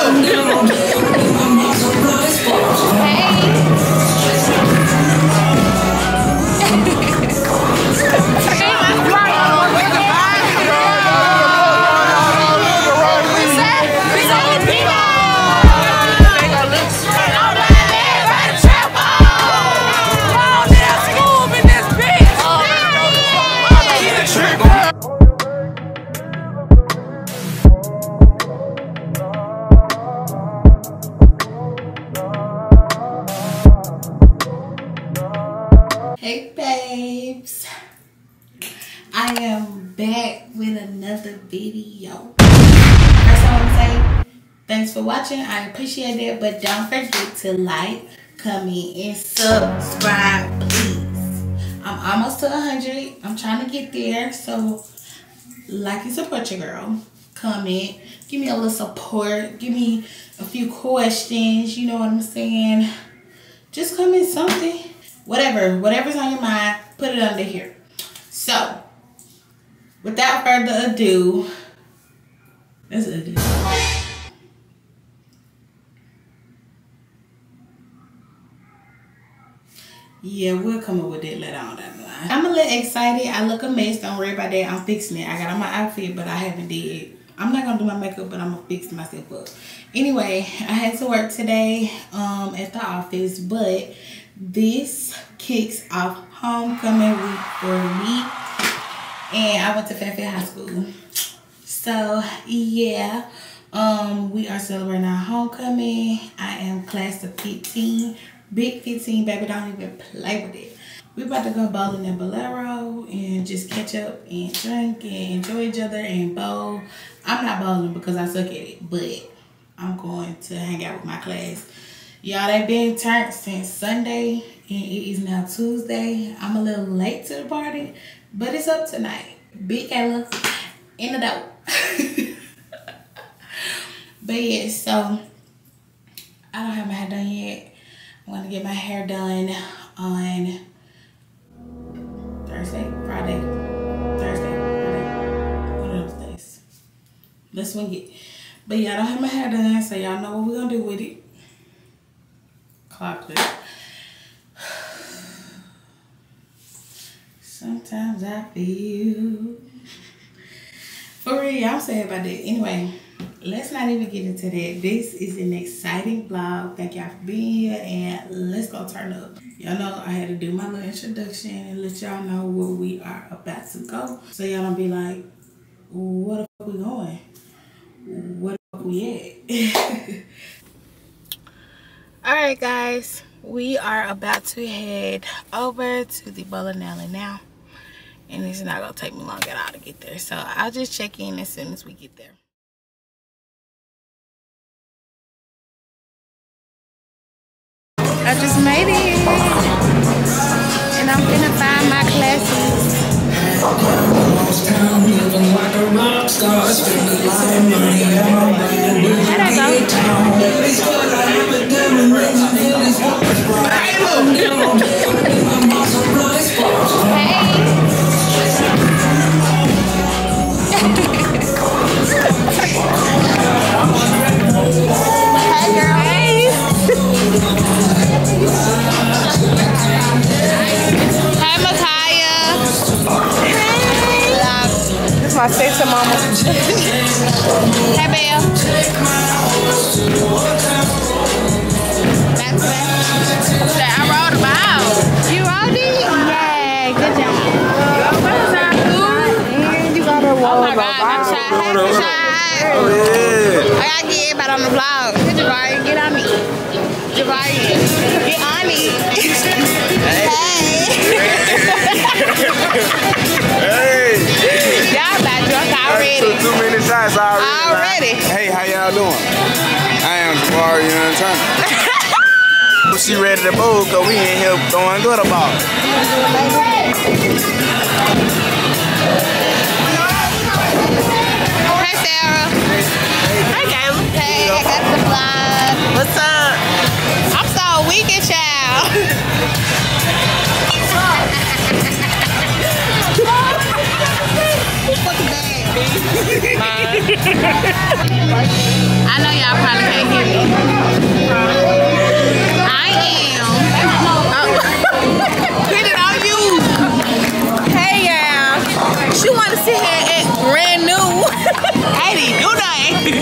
Hey babes, I am back with another video. First I want to say thanks for watching. I appreciate it, but don't forget to like, comment, and subscribe, please. I'm almost to 100. I'm trying to get there, so like and support your girl. Comment, give me a little support, give me a few questions, you know what I'm saying? Just comment something. Whatever's on your mind, put it under here. So, without further ado, let's do this. Yeah, we'll come up with it later on down the line. I'm a little excited. I look a mess. Don't worry about that. I'm fixing it. I got on my outfit, but I haven't did. I'm not gonna do my makeup, but I'm gonna fix myself up. Anyway, I had to work today at the office, but this kicks off homecoming week for me, and I went to Fairfield High School. So yeah, we are celebrating our homecoming. I am class of 15, big 15, baby. Don't even play with it. We about to go bowling in Bolero and just catch up and drink and enjoy each other and bowl. I'm not bowling because I suck at it, but I'm going to hang out with my class. Y'all, they've been turned since Sunday, and it is now Tuesday. I'm a little late to the party, but it's up tonight. Big K'la in the door. But yeah, so I don't have my hair done yet. I'm gonna get my hair done on Thursday, Friday, one of those days. Let's swing it. But yeah, I don't have my hair done, so y'all know what we're gonna do with it. Clock it. Sometimes I feel for real. I'm sad about that. Anyway, let's not even get into that. This is an exciting vlog. Thank y'all for being here, and let's go turn up. Y'all know I had to do my little introduction and let y'all know where we are about to go, so y'all don't be like, where the fuck we going? Where the fuck we at? Alright guys, we are about to head over to the bowling alley now, and it's not gonna take me long at all to get there, so I'll just check in as soon as we get there. I just made it, and I'm gonna find my classes. There I go. My sexy mama. Hey, Belle. Back to that. I rode a ball. You rode it? Yeah, good job. And you got her roll. Oh my God, I'm shy. Hey, I'm shy. Oh, yeah. I gotta get everybody on the vlog. Jabari, get on me. Jabari, get on me. Hey. Hey. Y'all about drunk already. Took too many shots already. Hey, how y'all doing? I am Jabari, you know what I'm saying? She ready to bowl because we ain't here throwing good about it. Hey, Sarah. Hey, Kayla. Hey, I got the vlog. What's up? I'm so weak and child. I know y'all probably can't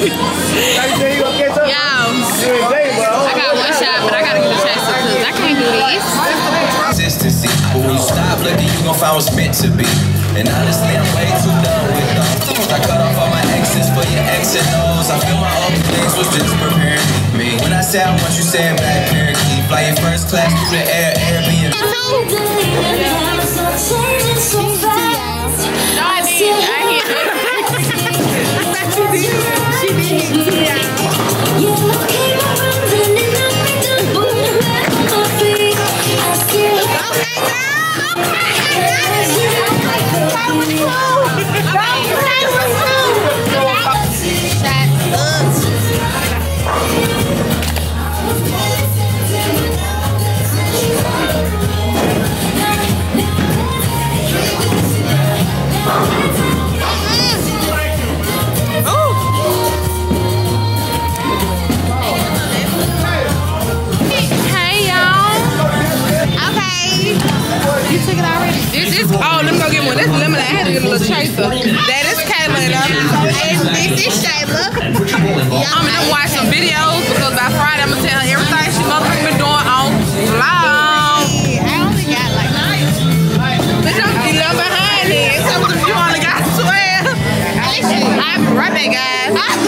I got one shot, but I gotta get a chance because I can't do this. Consistency, but when you stop looking, you gon' find what's meant to be. And honestly, I'm way too done with those. I cut off all my exes for your X and O's. I feel my own things was just preparing me. When I say I want you, say it back, Parakeet. Fly your first class through the air, Airbnb. Oh, let me go get one. That's lemonade. I had to get a little chaser. That is K'la. And this is Shayla. I'm gonna watch some videos because by Friday I'm gonna tell her everything she motherfucking been doing on vlog. I only got like 9. Bitch, I'm 11 behind it. So you only got 12. I'll be right back, guys.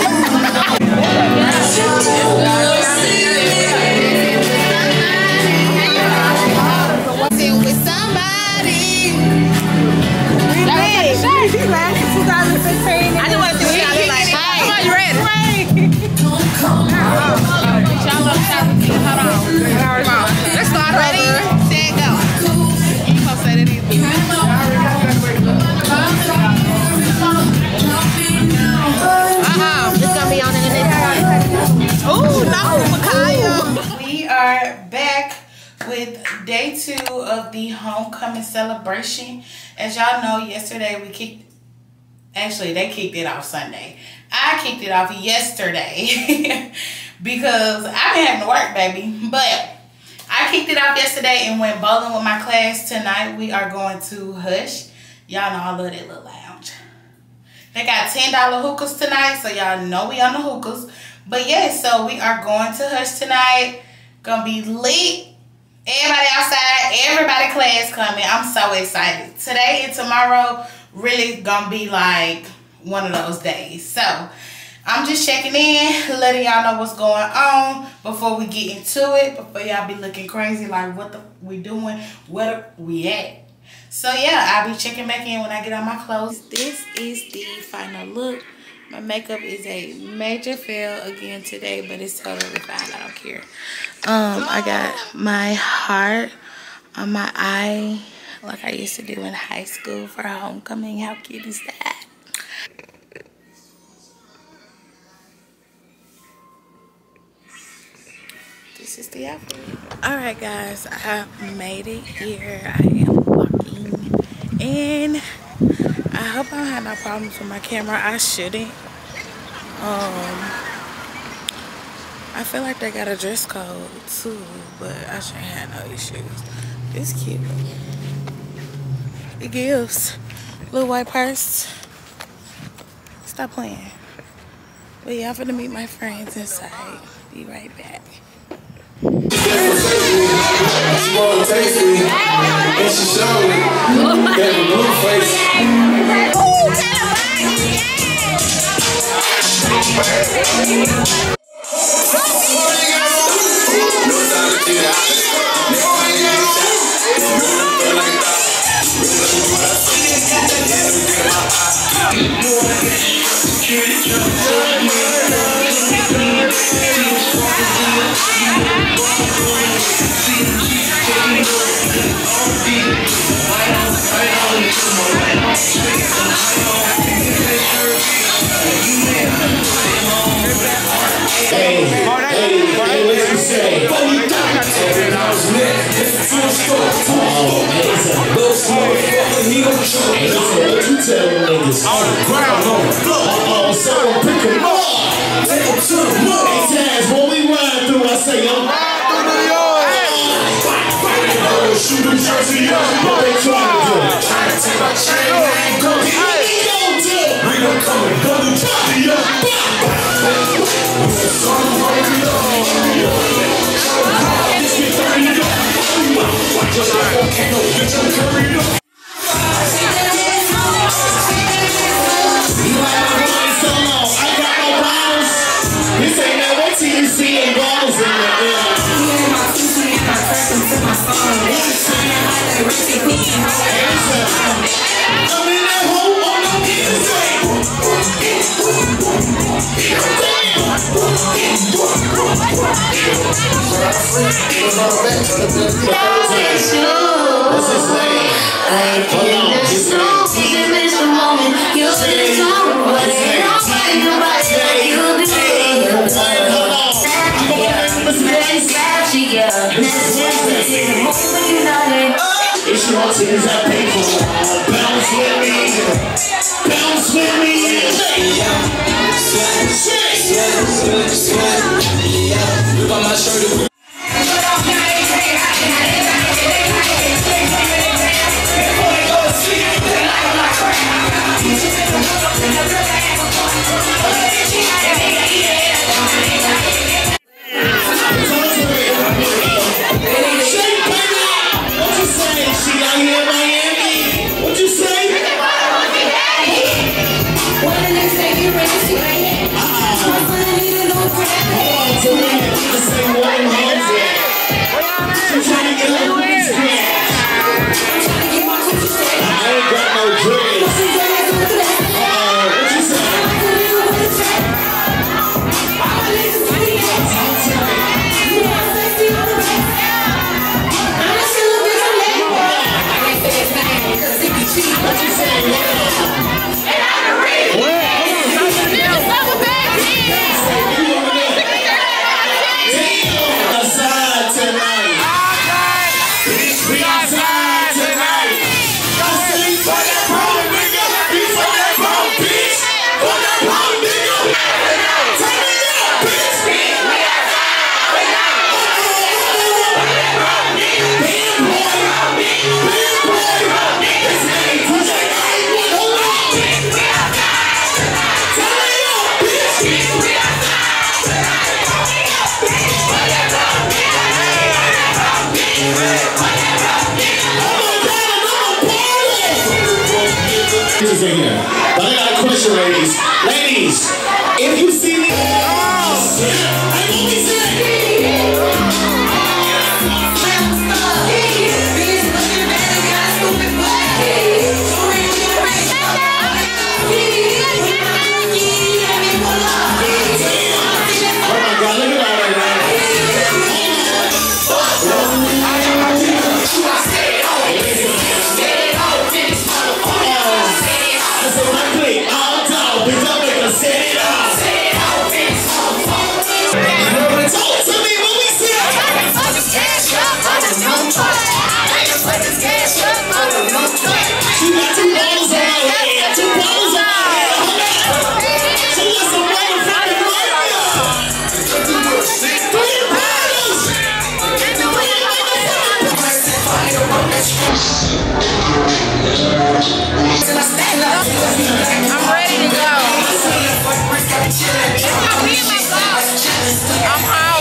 With somebody. I just want to see what y'all look like. Come on, you ready? Hold on. Let's start over. Ready, set, go. You ain't supposed to say that either. It's gonna be on in the next one. Oh no, Micaiah. We are back with day 2 of the homecoming celebration. As y'all know, yesterday they kicked it off Sunday. I kicked it off yesterday because I've been having to work, baby. But I kicked it off yesterday and went bowling with my class. Tonight we are going to Hush. Y'all know I love that little lounge. They got $10 hookahs tonight, so y'all know we on the hookahs. But yeah, so we are going to Hush tonight. Gonna be lit. Everybody outside, everybody class coming. I'm so excited. Today and tomorrow really gonna be like one of those days. So I'm just checking in, letting y'all know what's going on before we get into it, before y'all be looking crazy like what the we doing, where we at. So yeah, I'll be checking back in when I get on my clothes. This is the final look. My makeup is a major fail again today, but it's totally fine. I don't care. I got my heart on my eye like I used to do in high school for homecoming. How cute is that? This is the outfit. Alright guys, I made it here. I am walking in. I hope I don't have no problems with my camera. I shouldn't. I feel like they got a dress code too, but I shouldn't have no issues. It's cute. It gives. Little white purse. Stop playing. But yeah, I'm finna meet my friends inside. Be right back. This ain't no way till you see them balls in the air. I'm in that hole on the inside. What's his name? Hold on, his name. If she wants it, is that painful? Bounce with me. Bounce with me. Look on my shirt. But I got a question, ladies. Ladies, if you see me, I'm ready to go. I'm out.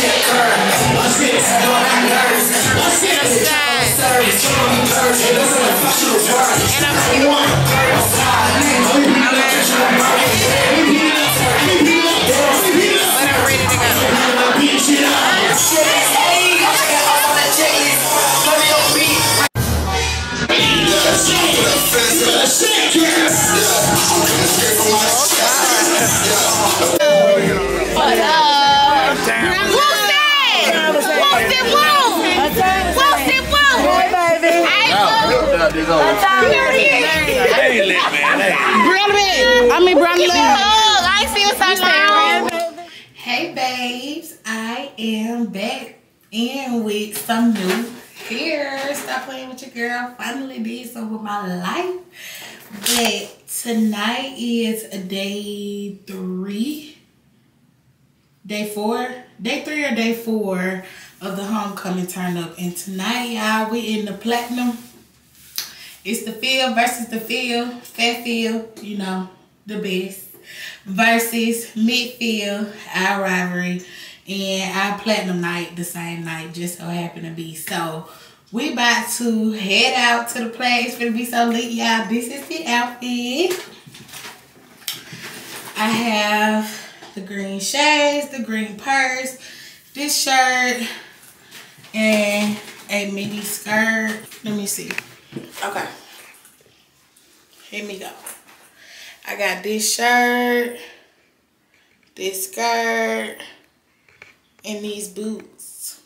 Hey babes, I am back in with some new hair. Stop playing with your girl. Finally did something with my life. But tonight is day 3. Day 4? Day 3 or day 4 of the homecoming turn up. And tonight, y'all, we in the platinum. It's the field versus the field. Fairfield, you know, the best. Versus midfield, our rivalry. And our platinum night, the same night, just so happened to be. So, We about to head out to the place. It's gonna be so lit, y'all. This is the outfit. I have the green shades, the green purse, this shirt, and a mini skirt. Let me see. Okay. Here we go. I got this shirt, this skirt, and these boots.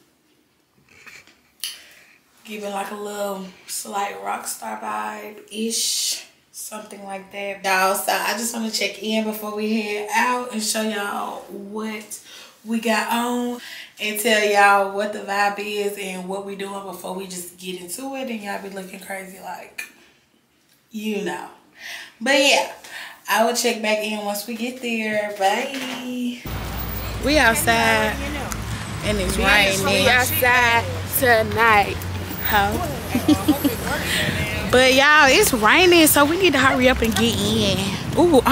Giving like a little slight rock star vibe-ish. Something like that, y'all. So I just want to check in before we head out and show y'all what we got on and tell y'all what the vibe is and what we doing before we just get into it and y'all be looking crazy like, you know. But yeah, I will check back in once we get there. Bye. We outside and it's raining. We outside tonight. How? But y'all, it's raining, so we need to hurry up and get in. Ooh,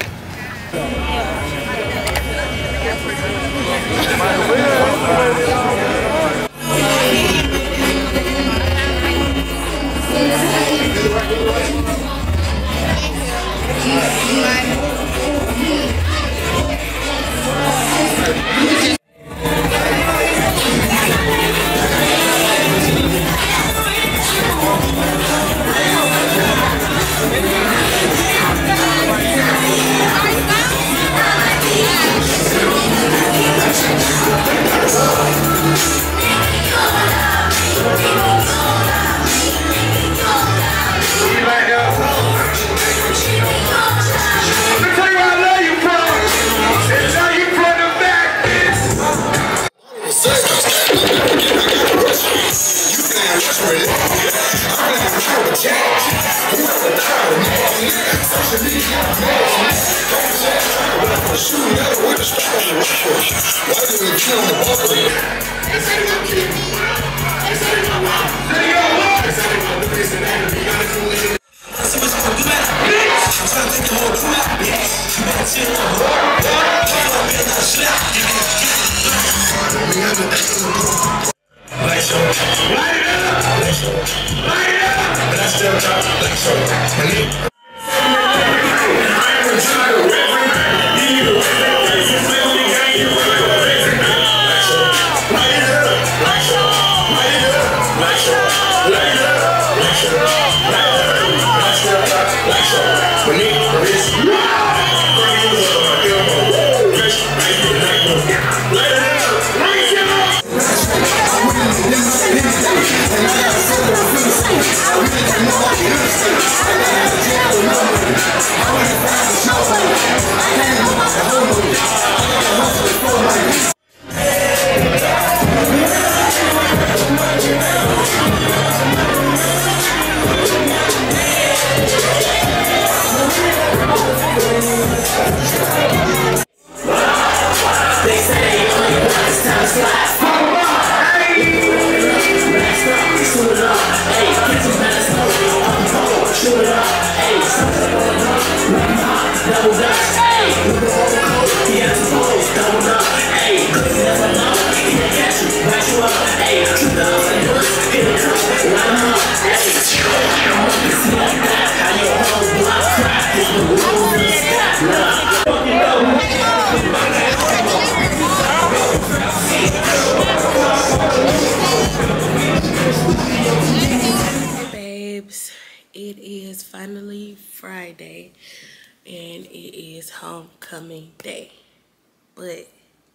babes, it is finally Friday and it is homecoming day, but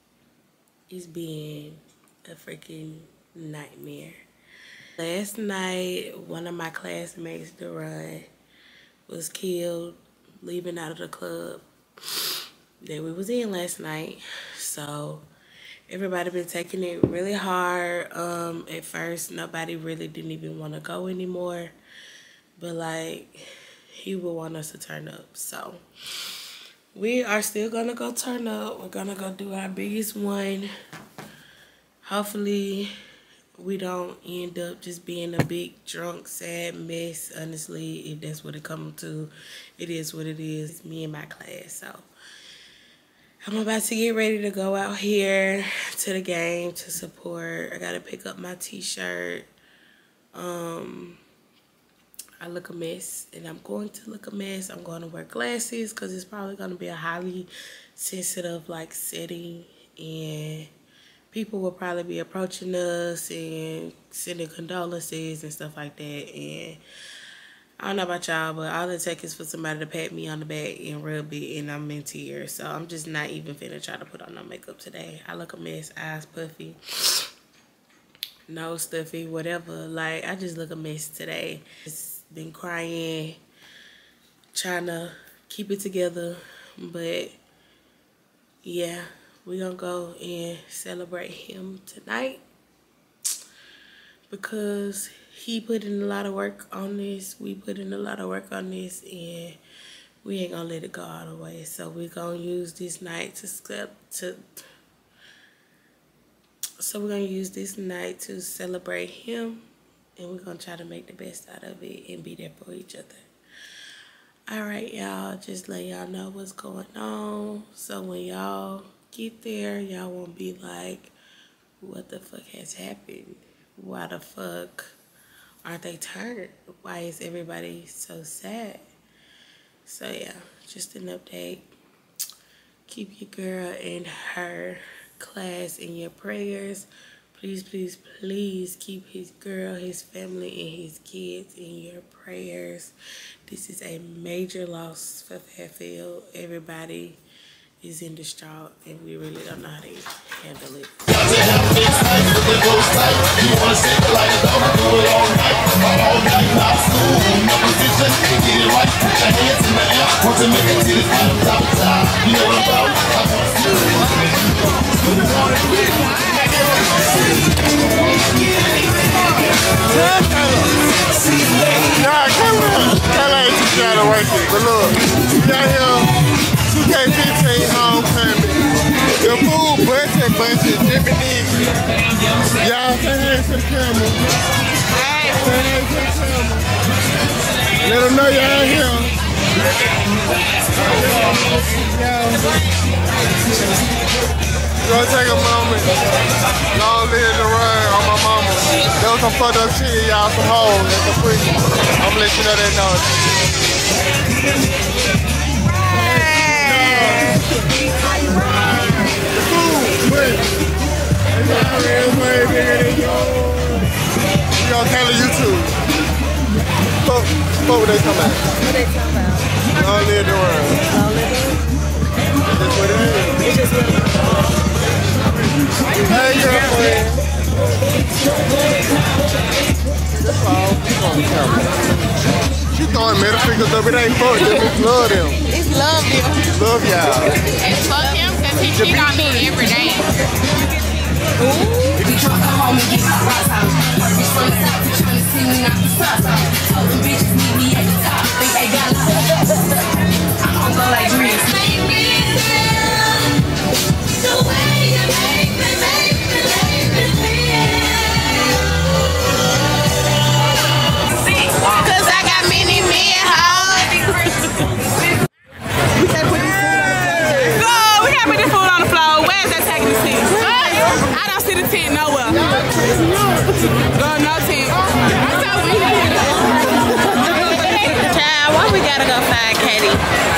it's been a freaking nightmare. Last night, one of my classmates, DYRON, was killed leaving out of the club that we was in last night. So everybody been taking it really hard. At first, nobody really didn't even want to go anymore, but like he would want us to turn up. So we are still gonna go turn up. We're gonna go do our biggest one. Hopefully we don't end up just being a big drunk sad mess. Honestly, if that's what it comes to, it is what it is. It's me and my class. So I'm about to get ready to go out here to the game to support. I gotta pick up my t-shirt I look a mess, and I'm going to look a mess. I'm going to wear glasses because it's probably going to be a highly sensitive like setting, and people will probably be approaching us and sending condolences and stuff like that. And I don't know about y'all, but all it takes is for somebody to pat me on the back and rub it, and I'm in tears. So I'm just not even finna try to put on no makeup today. I look a mess, eyes puffy, nose stuffy, whatever. Like, I just look a mess today. Just been crying, trying to keep it together. But yeah, we gonna go and celebrate him tonight because he put in a lot of work on this. We put in a lot of work on this, and we ain't gonna let it go all the way. So we gonna use this night to celebrate him, and we're gonna try to make the best out of it and be there for each other. All right, y'all, just let y'all know what's going on. So when y'all get there, y'all won't be like, what the fuck has happened? Why the fuck aren't they turned? Why is everybody so sad? So yeah, just an update. Keep your girl and her class in your prayers. Please, please, please keep his girl, his family, and his kids in your prayers. This is a major loss for Fairfield. Everybody is in distraught, and we really don't know how to handle it. K'la ain't too shy to work it, but look, you got here 2K15 homecoming. The food budget, different things. Y'all say hey to the camera. Hey. Say hey to the camera. Let them know y'all here. Gonna take a moment. Long live the run on my mama. There was some fucked up shit, y'all, some hoes at the free. I'm gonna let you know that now. The food, but it's way bigger than yours. We gonna K'la YouTube. What they talking about? What they talking about? Long live the run. Long live the run. That's what it is. It's just what it is. Hey, girlfriend. That's all. She throwing middle fingers up. It ain't fuck them. It's love them. It's love them. Love y'all. It's fuck him because he cheat on me every day. I'm gonna like Greece. Child, why we gotta go find Katie?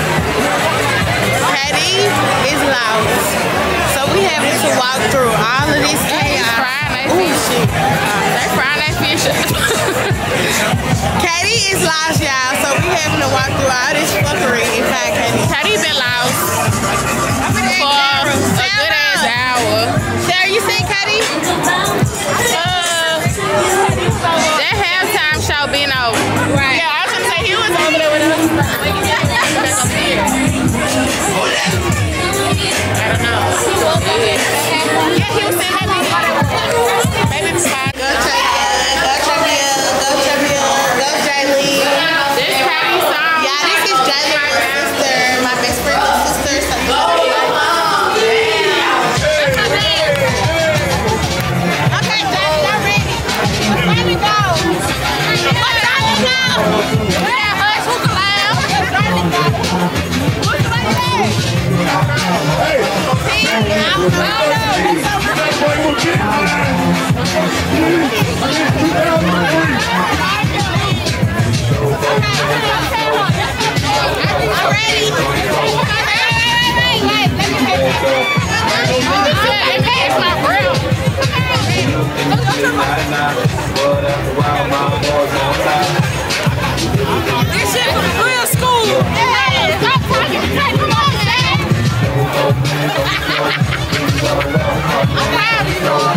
Katie is lost. So we having to walk through all of this chaos. Ooh, shit. They frying that fish. Katie is lost, y'all. So we having to walk through all this fuckery and find Katie. Katie been lost for a good ass hour. Sarah, you seen Katie? That halftime show been over. Right. Yeah, I was gonna say he was over there with us. I don't know. Yeah, he was saying maybe it's fine. Go Trevia, go Jaylee. This Katie's song. Yeah, this is Jaylee, my best friend's sister. Okay, Jaylee, I'm ready. Where we go? Where Hush, who's the lamb? Who's the lady? See, I don't know. This shit from real school. Hey, stop talking. Come on, man. I'm proud of you, Lord.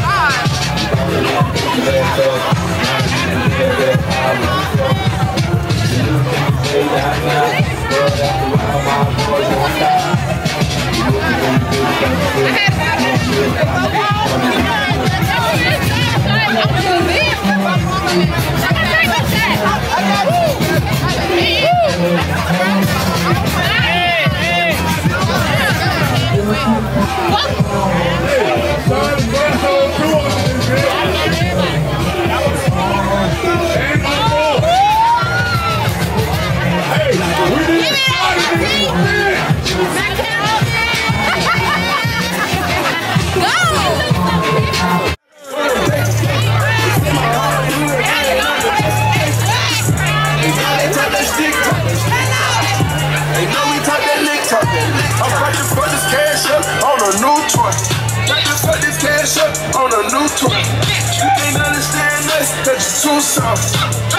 On a new toy. You can't understand this, that's too soft.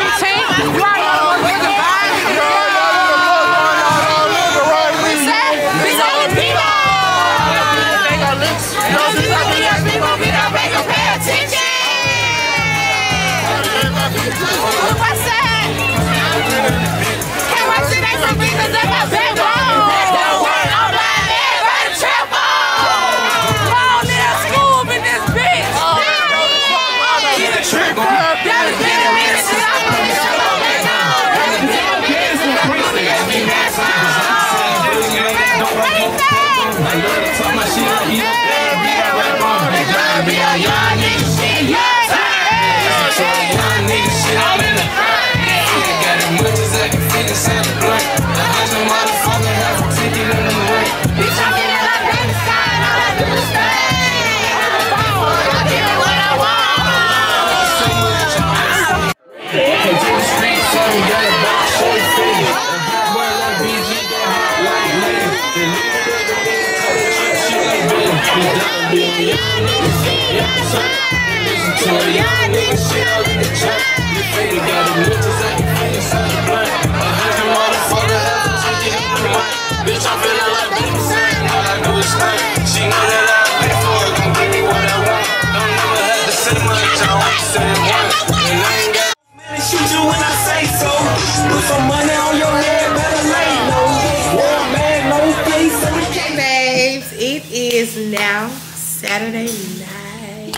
Now Saturday night,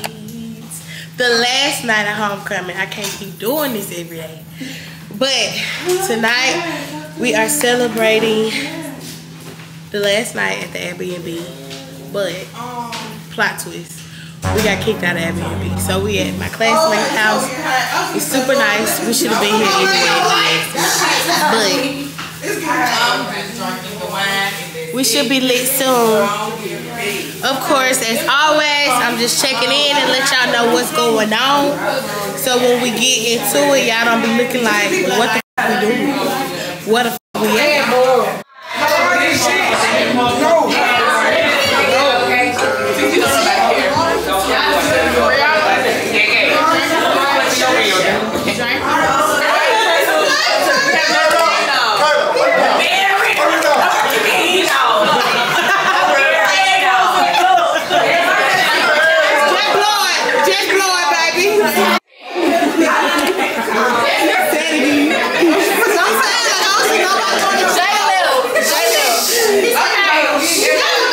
the last night of homecoming. I can't keep doing this every day, but tonight we are celebrating the last night at the Airbnb. But plot twist, we got kicked out of Airbnb, so we at my classmate's house. It's super nice. We should have been here anyway, but we should be lit soon. Of course, as always, I'm just checking in and let y'all know what's going on. So when we get into it, y'all don't be looking like, what the f we doing? What the f we at? Okay.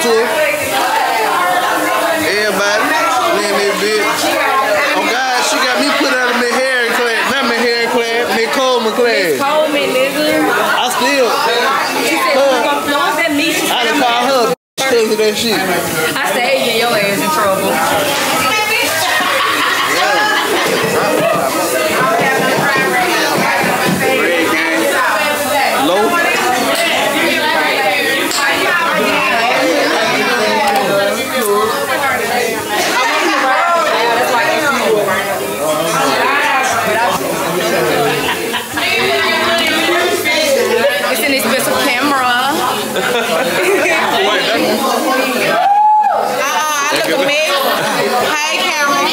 to her. Everybody in this bitch. Oh God, she got me put out of my hair class. Not my hair class, my Coleman class. Coleman, nigga. I still. I done call her because of that shit. I said, hey, get your ass in trouble. Low. It's an expensive camera. Look at me. Hey, camera.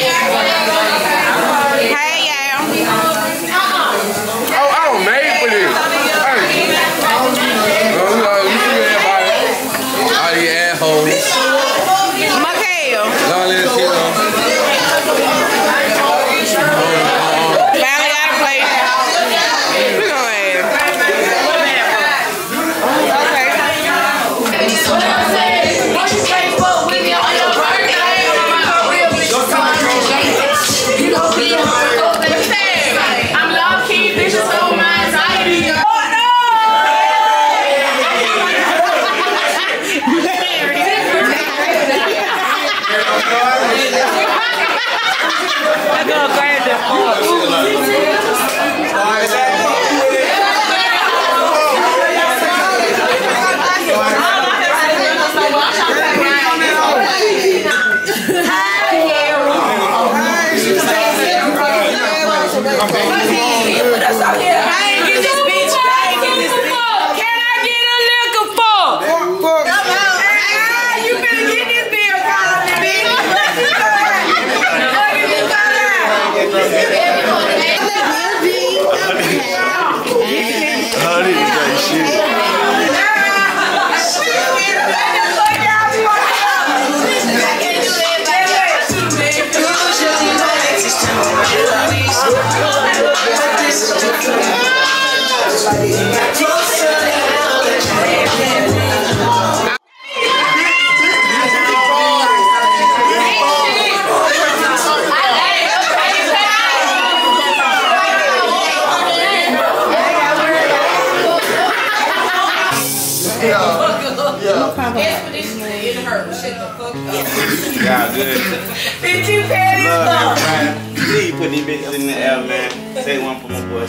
Hey, y'all. Oh, I was made for this. Hey. You see everybody. All you assholes. Mikhail. Don't let us get on. Finally got a plate. Look on that. I'm low key, bitch, so my anxiety. I go grab the Y'all good. Bitch, you petty as fuck. Please put these bitches in the air, man. Take one for my boy.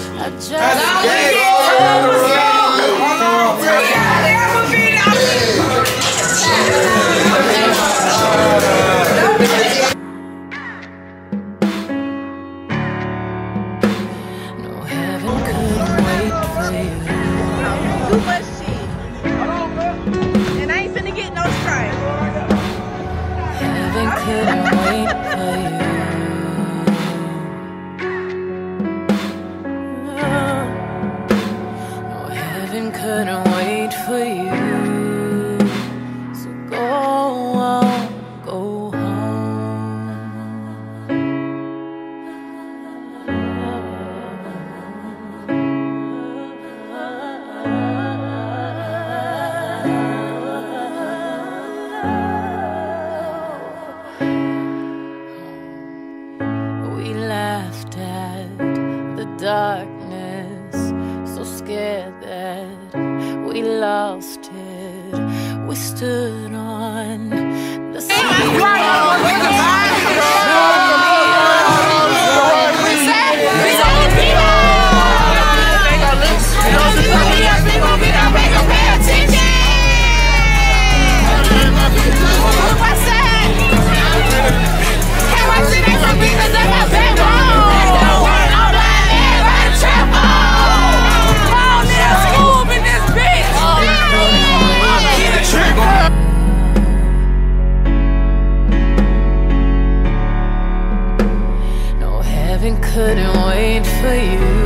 No, heaven couldn't wait for you. Too much shit. And I ain't finna get no strike. Heaven couldn't wait for you. No, heaven couldn't wait for you. So go on, go home. We laughed at the darkness, so scared that we lost it. We stood on the couldn't wait for you.